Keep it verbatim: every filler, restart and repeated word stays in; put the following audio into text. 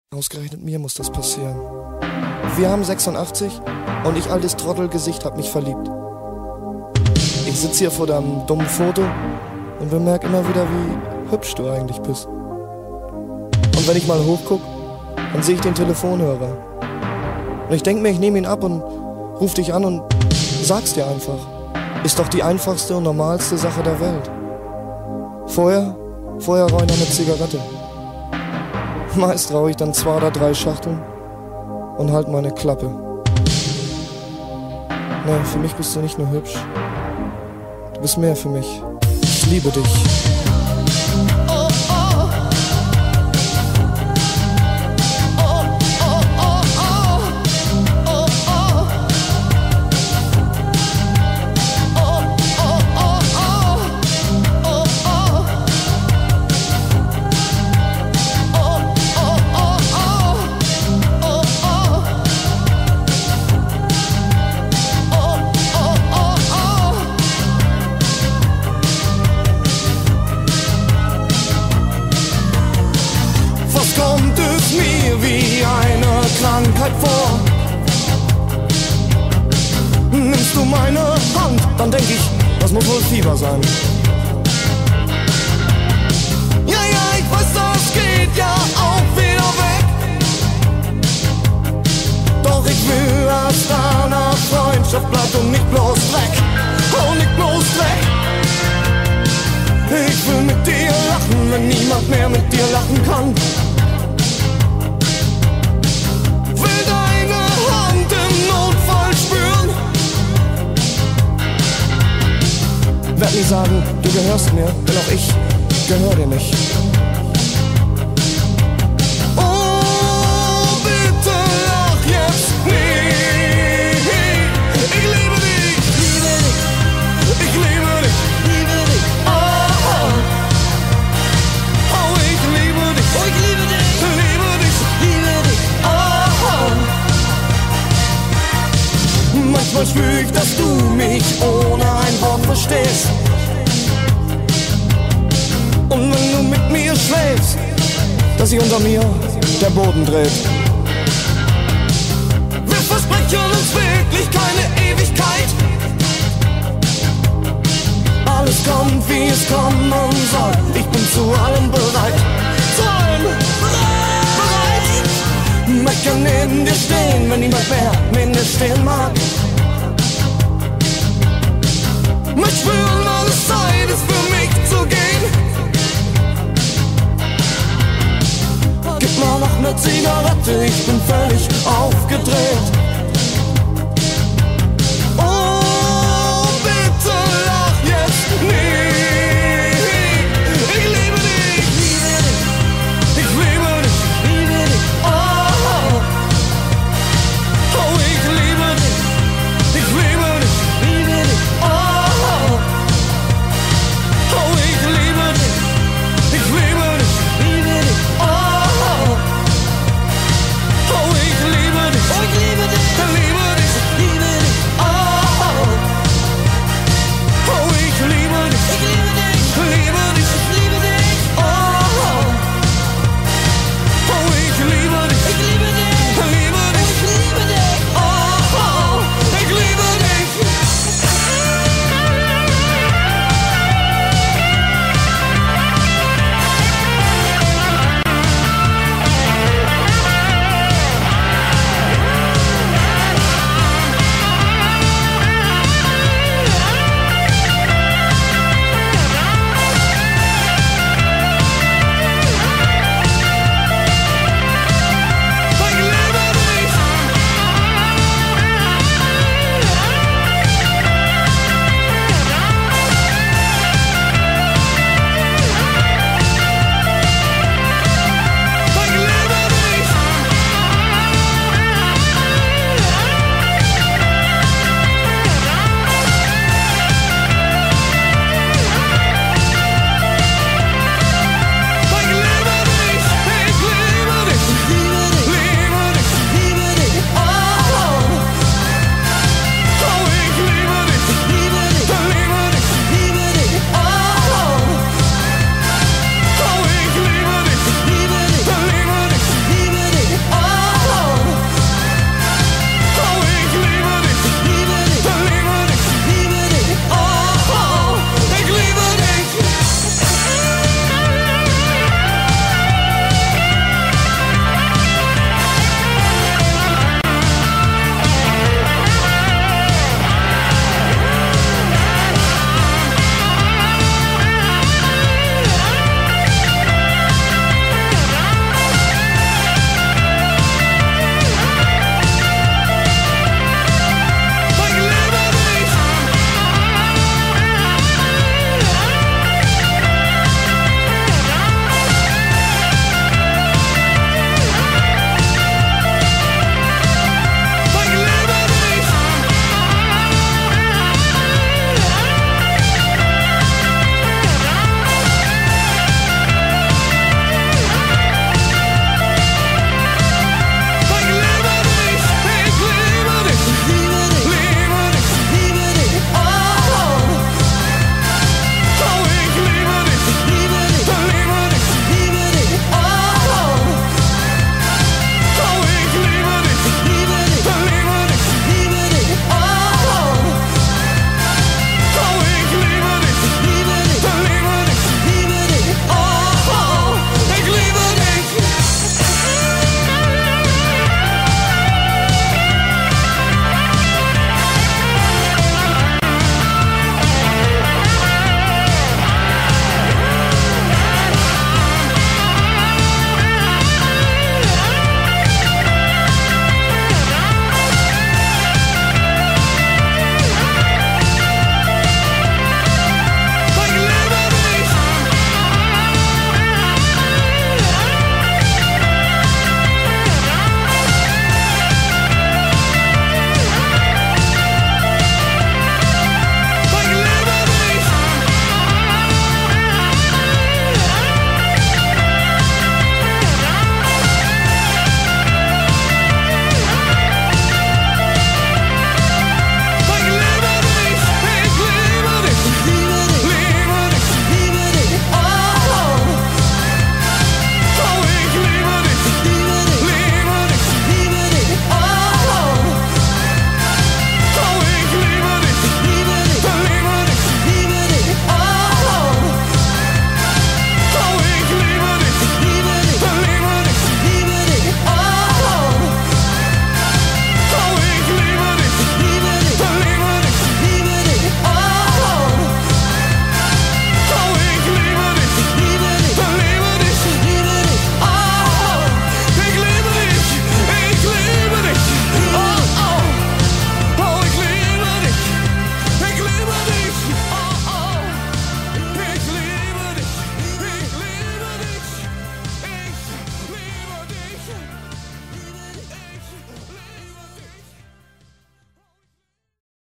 Ausgerechnet mir muss das passieren. Wir haben sechsundachtzig und ich, altes Trottelgesicht, hab mich verliebt. Ich sitz hier vor deinem dummen Foto und bemerk immer wieder, wie hübsch du eigentlich bist. Und wenn ich mal hochguck, dann sehe ich den Telefonhörer. Und ich denk mir, ich nehme ihn ab und ruf dich an und sag's dir einfach. Ist doch die einfachste und normalste Sache der Welt. Vorher, vorher rauch ich noch eine Zigarette. Meist rauche ich dann zwei oder drei Schachteln und halt meine Klappe. Nein, für mich bist du nicht nur hübsch. Du bist mehr für mich. Ich liebe dich. Kommt es mir wie eine Krankheit vor. Nimmst du meine Hand, dann denk ich, das muss wohl Fieber sein. Ja, ja, ich weiß, das geht ja auch wieder weg. Doch ich will, dass deine Freundschaft bleibt und nicht bloß weg. Oh, nicht bloß weg. Ich will mit dir lachen, wenn niemand mehr mit dir lachen kann. Werd nie sagen, du gehörst mir, denn auch ich gehör dir nicht. Oh, bitte lach jetzt nicht. Ich liebe dich, liebe dich, ich liebe dich, liebe dich. Oh, oh, ich liebe dich, oh, ich liebe dich, liebe dich, liebe dich. Oh, manchmal spür ich, dass du mich ohne ein Wort verstehst. Und wenn du mit mir schläfst, dass sich unter mir der Boden dreht. Wir versprechen uns wirklich keine Ewigkeit. Alles kommt, wie es kommen soll. Ich bin zu allem bereit. Zu allem bereit. Möchte neben dir stehen, wenn niemand mehr neben dir stehen mag. Möchte spüren, wann es Zeit ist für mich zu gehen. Gib mal noch ne Zigarette, ich bin völlig aufgedreht.